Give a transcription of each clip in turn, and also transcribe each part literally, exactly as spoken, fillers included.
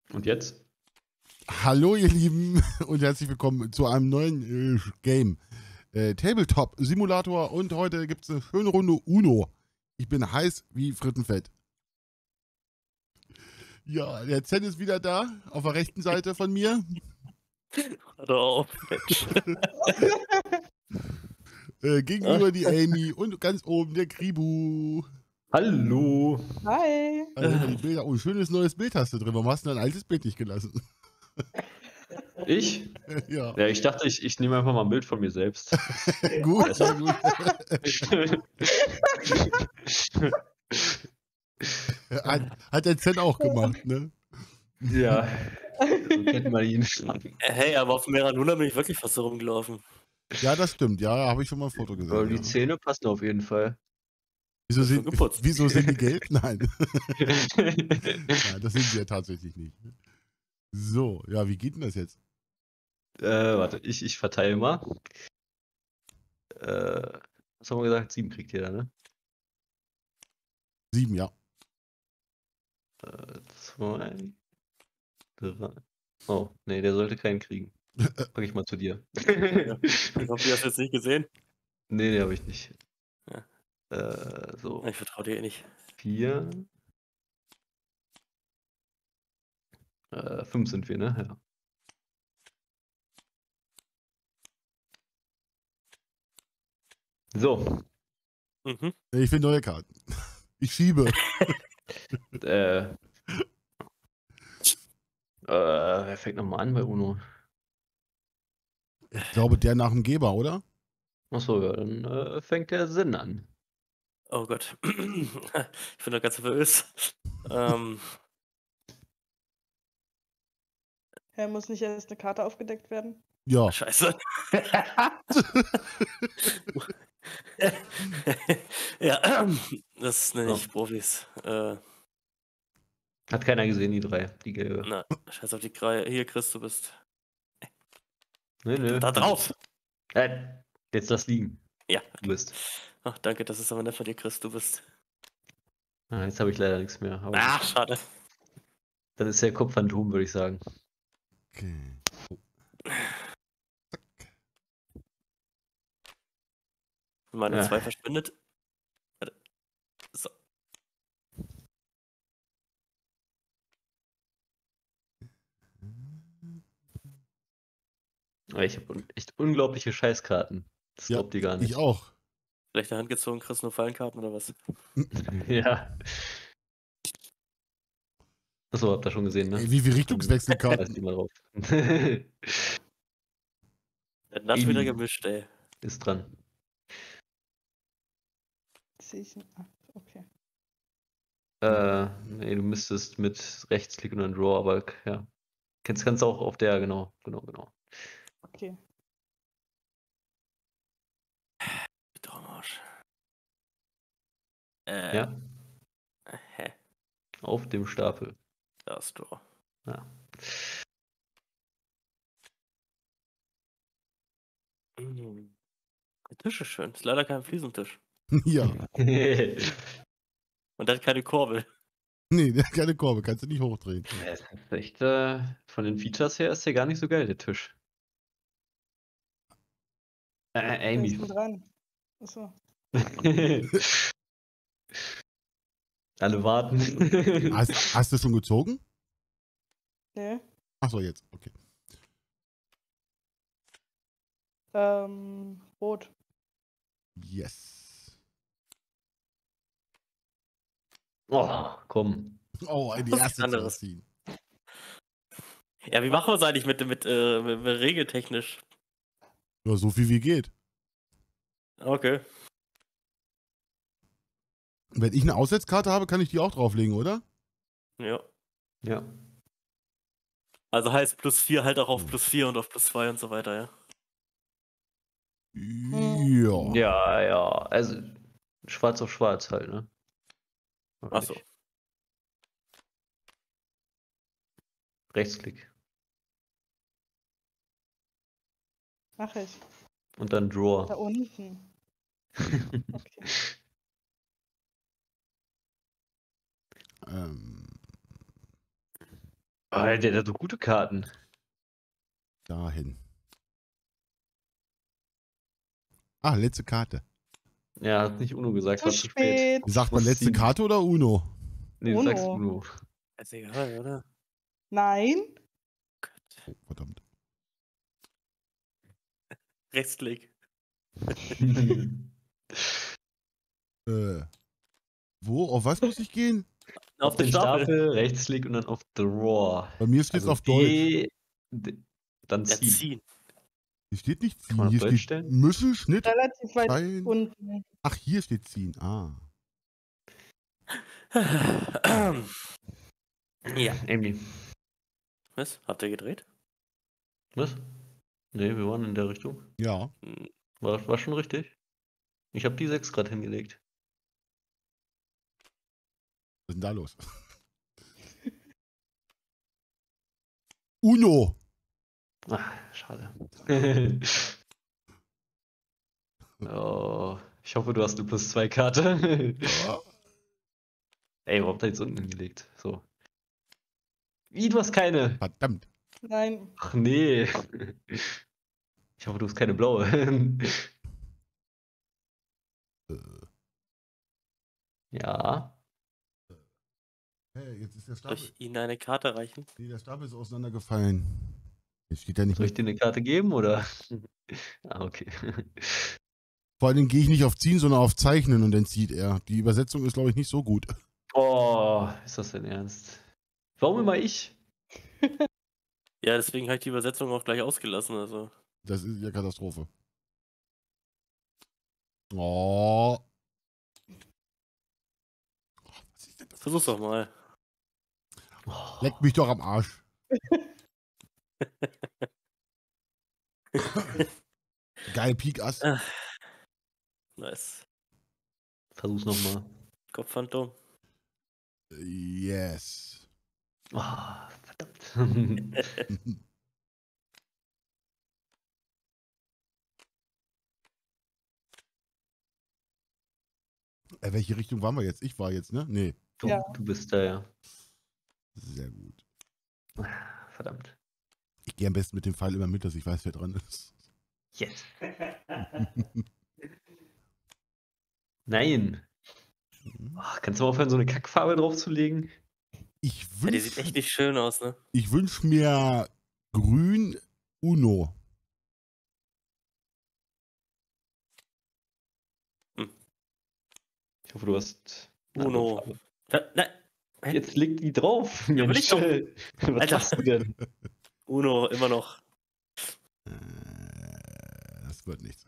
Und jetzt? Hallo ihr Lieben und herzlich willkommen zu einem neuen äh, Game. Äh, Tabletop Simulator und heute gibt es eine schöne Runde Uno. Ich bin heiß wie Frittenfett. Ja, der Zen ist wieder da, auf der rechten Seite von mir. Hör doch auf, Mensch. äh, gegenüber die Amy und ganz oben der Kribu. Hallo. Hi. Also die Bilder. Oh, schönes neues Bild hast du drin. Warum hast du dein altes Bild nicht gelassen? Ich? Ja, Ja, ich dachte, ich, ich nehme einfach mal ein Bild von mir selbst. gut, sehr gut. hat, hat der Zen auch gemacht, ne? Ja, so kennt man ihn. Hey, aber auf Meranuna bin ich wirklich fast so rumgelaufen. Ja, das stimmt. Ja, da habe ich schon mal ein Foto gesehen. Aber die Ja. Zähne passen auf jeden Fall. Wieso Ist schon sind, geputzt. wieso sind die gelb? Nein. Nein, das sind sie ja tatsächlich nicht. So, ja, wie geht denn das jetzt? äh, warte, ich, ich verteile mal. Äh, was haben wir gesagt? Sieben kriegt jeder, ne? Sieben, ja. Äh, zwei, drei. Oh, nee, der sollte keinen kriegen. Pack ich mal zu dir. Ja. Ich hoffe, du hast jetzt nicht gesehen. Nee, nee, habe ich nicht. Ja. Äh, so, Ich vertraue dir eh nicht. vier. Äh, fünf sind wir, ne? Ja. So, Mhm. Ich will neue Karten. Ich schiebe. äh, äh, wer fängt nochmal an bei Uno? Ich glaube, der nach dem Geber, oder? Achso, ja, dann äh, fängt der Sinn an. Oh Gott. Ich bin doch ganz nervös. Ähm, Hä, muss nicht erst eine Karte aufgedeckt werden? Ja. scheiße. Ja, das nenne ich Profis. Äh, Hat keiner gesehen, die drei, die gelbe. na, scheiß auf die Kreie. Hier, Chris, du bist Nö, nö. da drauf. Äh, jetzt lass liegen. Ja. Du bist. Ach, danke, das ist aber nett von dir, Chris, du bist. Ah, jetzt habe ich leider nichts mehr. Aber Ach, schade. dann ist der Kopfphantom, würde ich sagen. Okay. Meine Ja. zwei verschwindet. Warte. So. Aber ich habe echt unglaubliche Scheißkarten. Das Ja, glaubt ihr gar nicht. Ich auch. Rechte Hand gezogen, Chris, nur Fallenkarten oder was? Ja. Achso, habt ihr schon gesehen, ne? Ey, wie viele Weiß Richtungswechselkarten? die mal drauf. Dann hast du wieder Amy. gemischt, ey. Ist dran. Sehe ich nicht. Ah, okay. Äh, nee, du müsstest mit Rechtsklick und dann Draw, aber ja. Kennst kannst auch auf der, genau, genau, genau. Okay. Traumarsch. Äh, Ja, hä? auf dem Stapel. Da ist Draw. Ja. Mhm. Der Tisch ist schön. Ist leider kein Fliesentisch. Ja. Und der hat keine Kurbel. Nee, der hat keine Korbe, kannst du nicht hochdrehen. Ja, das ist echt, äh, von den Features her ist der gar nicht so geil, der Tisch. Äh, Wer Amy. ist mit rein? Achso. Alle warten. Hast, hast du schon gezogen? Nee. Achso, jetzt. Okay. Ähm, rot. Yes. Oh, komm. Oh, die Was erste zu anderes. ziehen. Ja, wie machen wir es eigentlich mit, mit, äh, mit, mit regeltechnisch? Ja, so viel wie geht. Okay. Wenn ich eine Aussetzkarte habe, kann ich die auch drauflegen, oder? Ja. Ja. Also heißt plus vier halt auch auf plus vier und auf plus zwei und so weiter, ja. Ja. Ja, ja. Also schwarz auf schwarz halt, ne? Oder Achso. nicht? Rechtsklick. Mach ich. Und dann Draw. Da unten. Okay. Ähm. Oh, der hat so gute Karten. Dahin. Ah, letzte Karte. Ja, hat nicht Uno gesagt, Zu war zu spät. spät. Sagt man Muss letzte ziehen. Karte oder Uno? Nee, du sagst Uno. Uno. Ist egal, oder? Nein. Oh, verdammt. Rechtsklick. Äh, wo? Auf was muss ich gehen? Auf, den Stapel. Rechtsklick und dann auf Draw. Bei mir steht es Also auf Deutsch. D, D, dann Ja, ziehen. ziehen. Hier steht nicht Kann man ziehen. auf Hier Deutsch steht stellen? müssen, Schnitt. Relativ weit Teilen. unten. Ach, hier steht ziehen. Ah. Ja. Amy. Was? Habt ihr gedreht? Was? Nee, wir waren in der Richtung. Ja. Hm, War, war schon richtig. Ich habe die sechs gerade hingelegt. Was ist denn da los? Uno. Ach, schade. Oh, ich hoffe, du hast eine plus zwei Karte. Ja. Ey, warum habt ihr jetzt unten hingelegt? So. Wie, du hast keine? Verdammt. Nein. Ach nee. Ich hoffe, du hast keine blaue. Äh, Ja. hey, jetzt ist der Soll Stapel. ich Ihnen eine Karte reichen? Nee, der Stapel ist auseinandergefallen. Jetzt steht da nicht Soll ich mehr. dir eine Karte geben oder? Ah, okay. Vor allen Dingen gehe ich nicht auf ziehen, sondern auf zeichnen und dann zieht er. Die Übersetzung ist, glaube ich, nicht so gut. Oh, ist das denn ernst? Warum immer ich? Ja, deswegen habe ich die Übersetzung auch gleich ausgelassen. Also. Das ist ja Katastrophe. Oh. Was ist denn das? Versuch's doch mal. Oh, Leck mich doch am Arsch. Geil, Pik Ass. Ah. Nice. versuch's nochmal. Kopfphantom. Yes. Oh, verdammt. Äh, welche Richtung waren wir jetzt? Ich war jetzt, ne? Nee. Du, Ja. du bist da, ja. Sehr gut. Verdammt. Ich gehe am besten mit dem Pfeil immer mit, dass ich weiß, wer dran ist. Yes. Nein. Oh, kannst du mal aufhören, so eine Kackfarbe draufzulegen? Ich Ja, die sieht echt wünsche nicht schön aus, ne? ich wünsch mir grün Uno. Ich hoffe, du hast. eine Uno. andere Farbe. Ja, nein. Hä? Jetzt leg die drauf. Ja, will ich doch. Was Alter. machst du denn? Uno, immer noch. Äh, das wird nichts.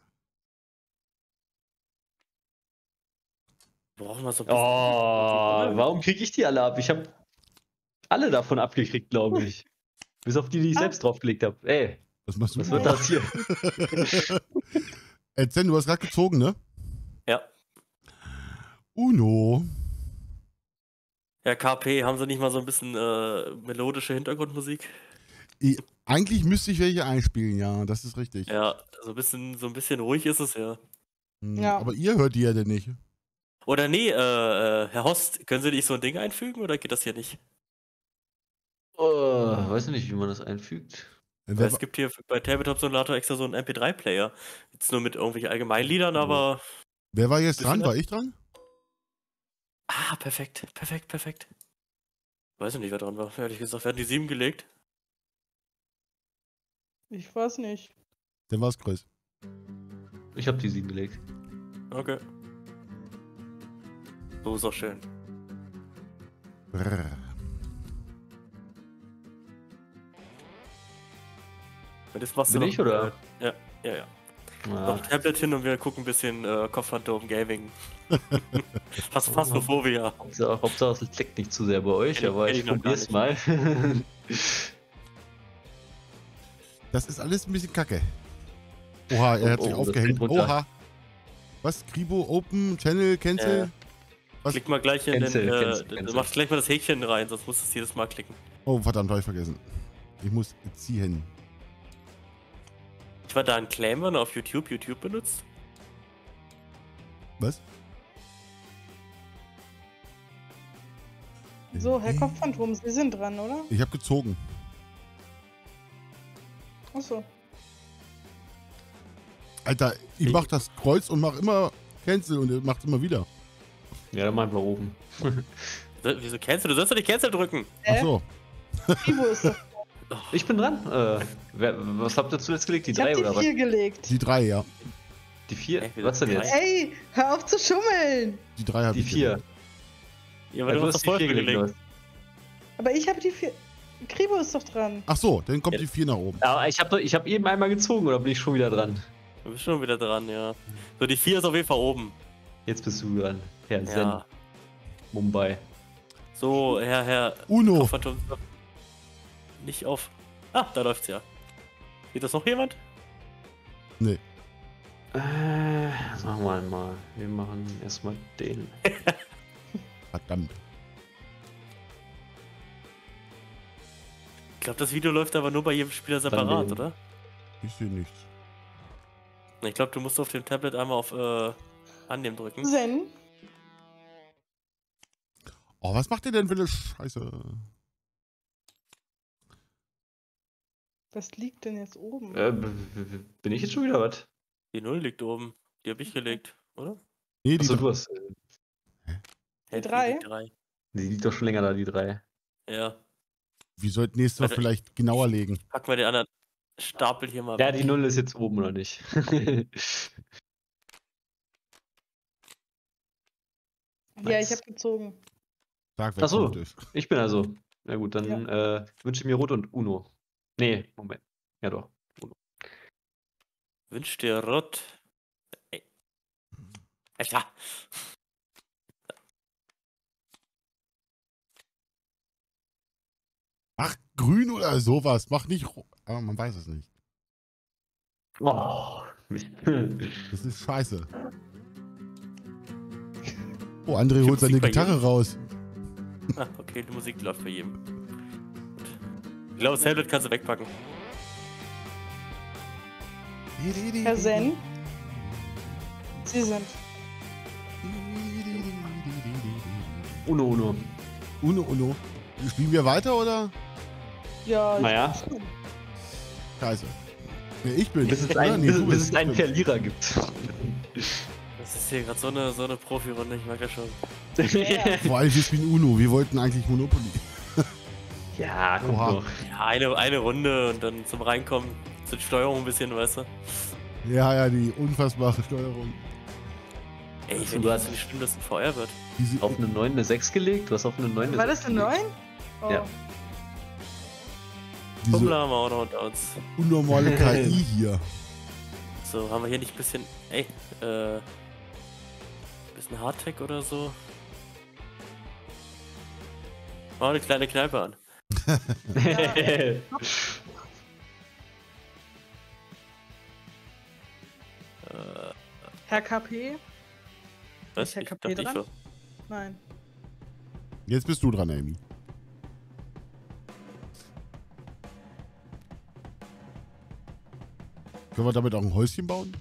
Brauchen wir so ein bisschen. Oh, warum krieg ich die alle ab? Ich habe alle davon abgekriegt, glaube ich. Bis auf die, die ich selbst draufgelegt habe. Ey, Was machst du? was wird das hier? Erzähl, du hast gerade gezogen, ne? Ja. Uno. Ja, K P, haben sie nicht mal so ein bisschen äh, melodische Hintergrundmusik? I, eigentlich müsste ich welche einspielen, ja, das ist richtig. Ja, so ein bisschen, so ein bisschen ruhig ist es ja. Hm, Ja. Aber ihr hört die ja denn nicht. Oder nee, äh, äh, Herr Host, können Sie nicht so ein Ding einfügen oder geht das hier nicht? Oh, weiß nicht, wie man das einfügt. Wer, Weil es gibt hier bei Tabletop Simulator extra so einen M P drei Player. Jetzt nur mit irgendwelchen Allgemeinliedern, aber. wer war jetzt dran? Bisschen- War ich dran? Ah, perfekt, perfekt, perfekt. Weiß ich nicht, wer dran war. Ehrlich gesagt, wir hatten die sieben gelegt. Ich weiß nicht. Dann war es Chris. Ich habe die sieben gelegt. Okay. So ist auch schön. Brrr. Und das machst Bin du ich, noch, oder? Äh, ja, ja, ja. Ah, Noch ein Tablet hin und wir gucken ein bisschen äh, Kopfphantom Gaming. Fast Phasmophobia. Hauptsache, Hauptsache, es leckt nicht zu sehr bei euch, Kenn ich- aber kenn ich ich noch gar probier's mal. Das ist alles ein bisschen kacke. Oha, er hat Oh, sich oh, das aufgehängt. geht runter. Oha. Was? Kribo, Open, Channel, Cancel? Äh. Was? Klick mal gleich in Cancel, den. Äh, cancel, du cancel. machst gleich mal das Häkchen rein, sonst musst du es jedes Mal klicken. Oh, verdammt, habe ich vergessen. Ich muss ziehen. Ich war da ein Claim, wenn er auf YouTube YouTube benutzt. Was? So, Herr Äh, Kopfphantom, Sie sind dran, oder? Ich habe gezogen. Achso. Alter, ich Ich- mach das Kreuz und mach immer Cancel und er macht immer wieder. Ja, dann mal oben. So, wieso cancel? Du sollst doch nicht cancel drücken. Ach Äh, so. Ivo ist doch. Ich bin dran. Äh, wer, was habt ihr zuletzt gelegt? Die Ich drei hab die oder was? vier gelegt. Die drei, ja. Die vier? Hä, wieso Was denn drei? jetzt? Ey, hör auf zu schummeln! Die drei habe Die ich vier. gelegt. Ja, aber Ja, du hast das die vorher vier gelegt. gelegt. Aber ich habe die vier. Kribo ist doch dran. Ach so, dann kommt Ja. die vier nach oben. Ja, ich habe ich hab eben einmal gezogen oder bin ich schon wieder dran? Du bist schon wieder dran, ja. So, die vier ist auf jeden Fall oben. Jetzt bist du dran. Herr Zen. Ja. Mumbai. So, Herr, Herr Uno. Phantom. Nicht auf. Ah, da läuft's ja. Sieht das noch jemand? Nee. Äh, machen wir mal. Wir machen erstmal den. Verdammt. Ich glaube, das Video läuft aber nur bei jedem Spieler Dann separat, den. oder? Ich sehe nichts. Ich glaube, du musst auf dem Tablet einmal auf äh, Annehmen drücken. Zen. Oh, was macht ihr denn für eine Scheiße? Was liegt denn jetzt oben? Äh, b- b- b- bin ich jetzt schon wieder was? Die Null liegt oben. Die habe ich gelegt, oder? Nee, die Achso, drei- du hast. äh, Hä, drei? Die drei. Die liegt doch schon länger da, die drei. Ja. Wir sollten nächstes Mal Warte. vielleicht genauer legen. Packen wir den anderen Stapel hier mal Ja, weg. die Null ist jetzt oben, oder nicht? Ja, ich habe gezogen. Sag, wer Ach so. kommt ist. Ich bin also. Na gut, dann äh, wünsche ich mir Rot und Uno. Nee, Moment. Ja doch. Wünsch dir Rot. Ey. Alter. Ach, grün oder sowas. Mach nicht. ro- Aber man weiß es nicht. Oh, Mist. Das ist scheiße. Oh, André Ich holt hab seine Musik bei Gitarre jedem. raus. Ah, okay, die Musik läuft bei jedem. Gut. Ich glaube, das Tablet kannst du wegpacken. Herr Zen. Sie sind. Uno, Uno. Uno, Uno. Spielen wir weiter oder? Ja, ich Naja. bin schon. Scheiße. Ja, ich bin. Bis es oder? einen, Nee, bis, du bis bist. es einen Ich bin. Verlierer gibt. Das ist hier gerade so eine, so eine Profi-Runde, ich mag das schon. Ja. Vor allem, wir spielen Uno. Wir wollten eigentlich Monopoly. Ja, guck Oha. doch. Ja, eine, eine Runde und dann zum Reinkommen, zur Steuerung ein bisschen, weißt du. Ja, ja, die unfassbare Steuerung. Ey, Achso, wenn du ich hast- das nicht stimmt, dass es ein V R wird. Diese, Auf eine neun eine sechs gelegt? Du hast auf eine neun eine War sechs das eine gelegt. neun? Oh. Ja. diese Pummler haben wir auch noch unter uns. unnormale K I hier. So, haben wir hier nicht ein bisschen, ey, äh, bisschen Hardtech oder so? Mach eine kleine Kneipe an. Äh, Herr K P? was? Ist Herr Ich K dachte, P ich dran? war- Nein. Jetzt bist du dran, Amy. Können wir damit auch ein Häuschen bauen?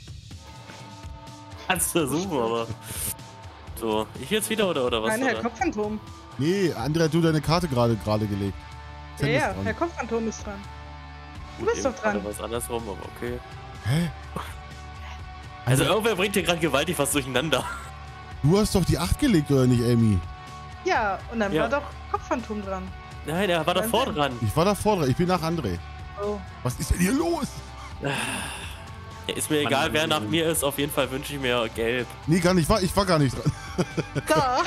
Kannst versuchen, aber. So, ich jetzt wieder oder, oder was? Nein, Herr oder? Kopfphantom. Nee, André hat du deine Karte gerade gerade gelegt. Ja, Zen ist ja, dran. Herr Kopfphantom ist dran. Du Gut, bist eben doch dran. gerade was andersrum, aber okay. Hä? Also André, irgendwer bringt hier gerade gewaltig was durcheinander. du hast doch die acht gelegt, oder nicht, Amy? Ja, und dann Ja. war doch Kopfphantom dran. Nein, er war Nein, davor nein. dran. Ich war davor dran. Ich bin nach André. Oh. Was ist denn hier los? Ja, ist mir Mann, egal, Mann, wer Mann, nach Mann. mir ist. Auf jeden Fall wünsche ich mir gelb. Nee, gar nicht. War, ich war gar nicht dran. Da.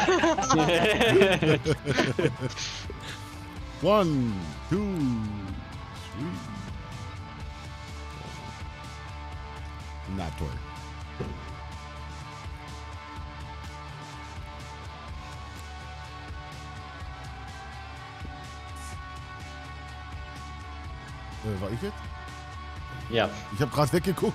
One, two, three. Na toll. Äh, war ich jetzt? Ja. Ich habe gerade weggeguckt.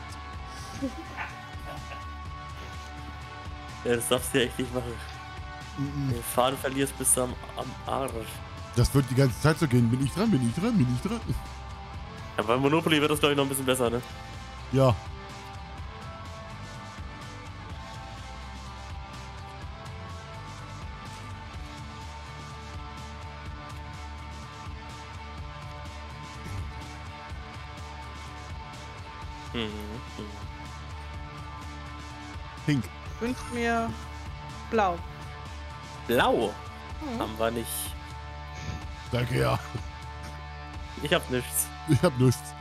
Ja, das darfst du ja echt nicht machen. Mhm. Wenn du Faden verlierst, bist du am, am Arsch. Das wird die ganze Zeit so gehen. Bin ich dran, bin ich dran, bin ich dran. Ja, bei Monopoly wird das, glaube ich, noch ein bisschen besser, ne? Ja. Mhm. mhm. Pink. Ich wünsche mir blau. Blau Hm. haben wir nicht. Danke, ja. Ich hab nichts. Ich hab nichts.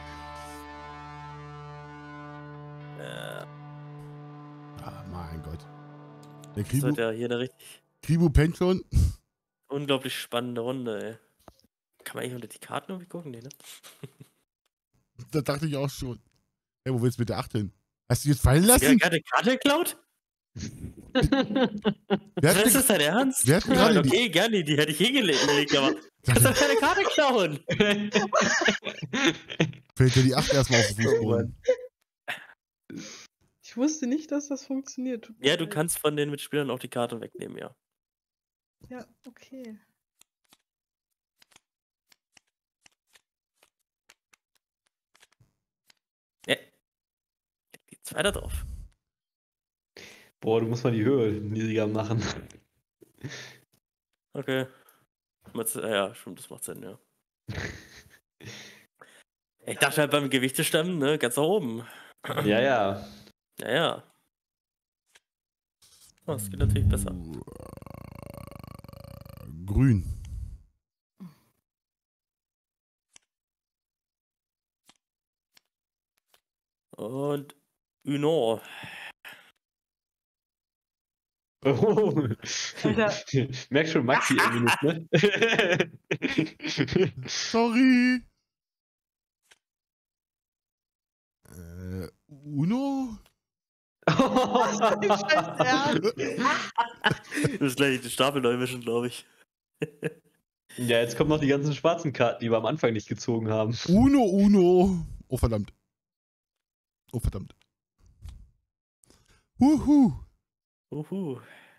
Äh, Ah, mein Gott. Der das Kribu, wird ja hier eine richtig Kribu pennt schon. unglaublich spannende Runde, ey. Kann man eigentlich unter die Karten irgendwie gucken? Nee, ne? Das dachte ich auch schon. Hey, wo willst du mit der acht hin? Hast du die jetzt fallen Ja, lassen? gerade eine Karte geklaut? Wer hat Das denn- ist dein Ernst? wer hat denn Ja, gerade die- okay, gerne, die hätte ich hingelegt, aber kannst doch keine Karte klauen. Fällt dir die acht erstmal auf den Fußboden. Ich wusste nicht, dass das funktioniert. Tut mir Ja, du leid. kannst von den Mitspielern auch die Karte wegnehmen, ja. Ja, okay. Ja. Die zweite drauf. Boah, du musst mal die Höhe niedriger machen. Okay. Macht's- Ja, ja, stimmt, das macht Sinn, ja. Ich dachte halt beim Gewichtestemmen, ne, ganz nach oben. Ja, ja. Ja, ja. Oh, das geht natürlich besser. Grün. Und Uno. Oh. Alter. Merk schon, Maxi irgendwie nicht, ne? Sorry. Äh, Uno? Scheiß Ernst. Das ist gleich den Stapel neu mischen, glaube ich. Ja, jetzt kommen noch die ganzen schwarzen Karten, die wir am Anfang nicht gezogen haben. Uno, Uno. Oh, verdammt. Oh, verdammt. Wuhu. Uhu.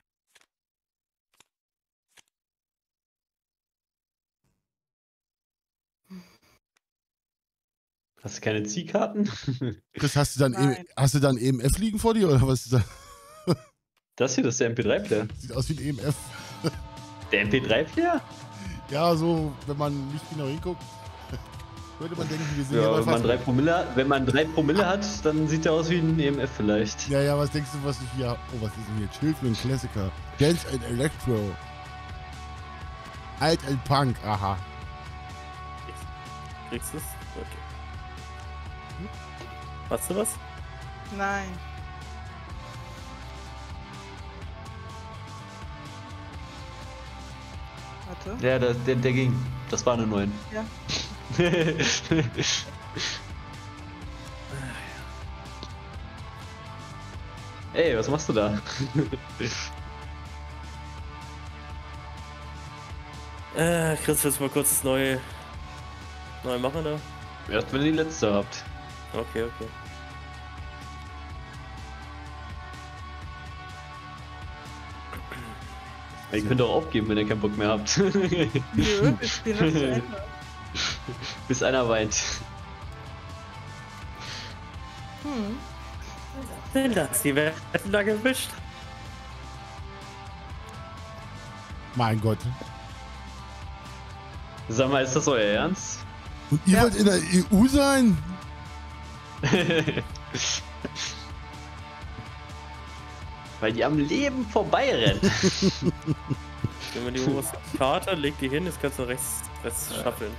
Hast du keine Ziehkarten? Chris, hast du dann, Nein. e hast du dann E M F liegen vor dir oder was ist das? Das hier, das ist der M P drei Player. Sieht aus wie ein E M F. Der M P drei Player? Ja, so, wenn man nicht genau hinguckt, würde man denken, wir sind hier Ja, bei wenn man, fast- drei Promille, hat- wenn man drei Promille hat, dann sieht der aus wie ein E M F vielleicht. Ja, ja, was denkst du, was ich hier hab? Oh, was ist denn hier? Children Classicer. Dance and Electro. Alt and Punk, aha. Kriegst du es? Okay. Hast du was? Nein. Warte. Ja, der, der, der ging. Das war eine neun. Ja. Ey, was machst du da? Äh, Chris, willst du mal kurz neu, neu machen, ne? Erst wenn ihr die letzte habt. Okay, okay. Ihr könnt auch aufgeben, wenn ihr keinen Bock mehr habt. Nö, wir spielen noch zu Ende. Bis einer weint. Hm. Denn das, die werden da gewischt. Mein Gott. Sag mal, ist das euer Ernst? Und ihr Ja. wollt in der E U sein? Weil die am Leben vorbeirennt. Nehmen wir die oberste Karte, leg die hin, jetzt kannst du rechts, rechts schaffeln.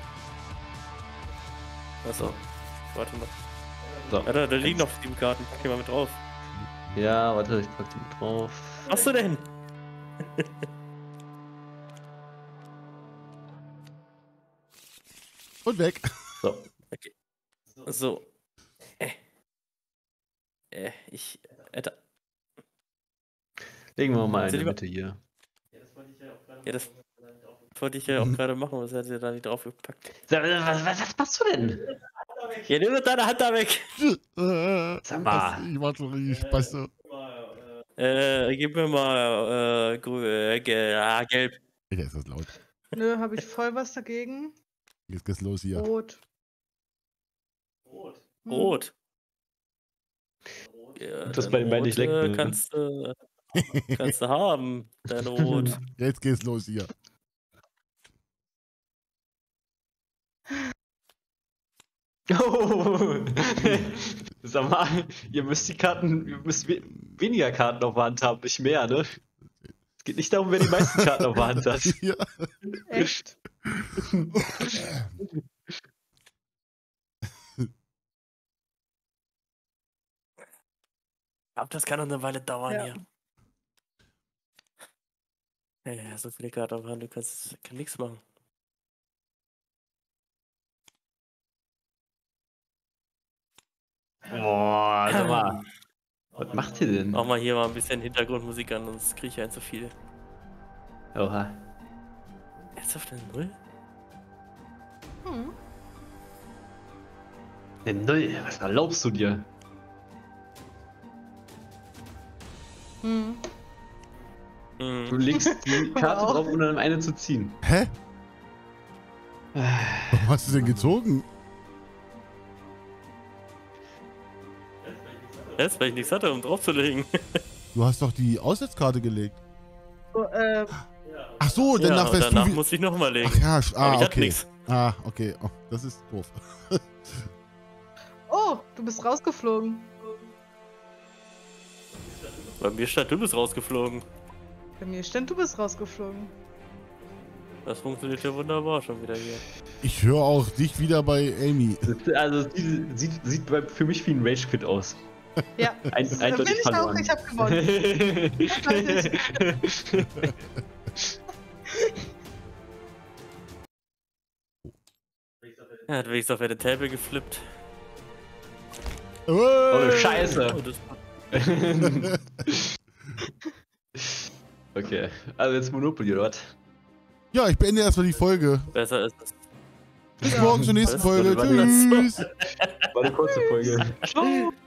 Achso. Warte noch. So. Ja, da, da liegen noch sieben Karten. Pack die mal mit drauf. Ja, warte, ich pack die mit drauf. Was machst du denn? Und weg. So. So. Äh. Äh, ich. Alter. Legen wir mal in Sind die die- Mitte hier. Ja, das wollte ich ja auch gerade machen, was hat sie da nicht draufgepackt? Sag, was, was, was machst du denn? Ja, nimm doch deine Hand da weg! Äh, Sag mal. Ich war so richtig Spaß. Äh, gib mir mal, äh, grü äh, ge ah, gelb. Alter, ist das laut. Nö, habe ich voll was dagegen. Jetzt geht's los hier. Rot. Rot. Rot. Ja, Das dein bei den beiden nicht Rot, leckt, äh, ne? kannst, du kannst du haben, dein Rot. Jetzt geht's los hier. Oh. Sag mal, ihr müsst die Karten, ihr müsst we weniger Karten auf der Hand haben, nicht mehr, ne? Es geht nicht darum, wer die meisten Karten auf der Hand hat. Ja. Echt? Ich glaube, das kann noch eine Weile dauern Ja. hier. Ja, ja, so viele Karten auf der Hand, du kannst kann nichts machen. Boah, sag mal. Was macht ihr denn? Mach mal hier mal ein bisschen Hintergrundmusik an, sonst kriege ich ein zu viel. Oha. Ernsthaft eine Null? Hm. Eine Null, was erlaubst du dir? Hm. Du Mhm. legst die Karte Wow. drauf, ohne eine zu ziehen. Hä? Warum hast du denn gezogen? Jetzt, weil ich nichts hatte, um draufzulegen. Du hast doch die Aussetzkarte gelegt. So, äh, Ach so, Ja, danach und wärst danach du wie... musste ich nochmal legen. Ach ja, sch- Aber ah, ich hatte okay. nichts. Ah, okay. Oh, das ist doof. oh, du bist rausgeflogen. Bei mir stand, du bist rausgeflogen. Bei mir stand, du bist rausgeflogen. Das funktioniert ja wunderbar schon wieder hier. Ich höre auch dich wieder bei Amy. Also, die sieht, sieht bei- für mich wie ein Rage-Quit aus. Ja, Ein, das eindeutig bin ich auch. verloren. Ich hab gewonnen. Er hat wenigstens auf eine Table geflippt. Oh, Hey! Scheiße. Oh, das Okay, also jetzt Monopoly, oder was? Ja, ich beende erstmal die Folge. besser ist es. Bis Ja. morgen zur nächsten Was? Folge. War das so? Tschüss. War eine kurze Folge. Ciao.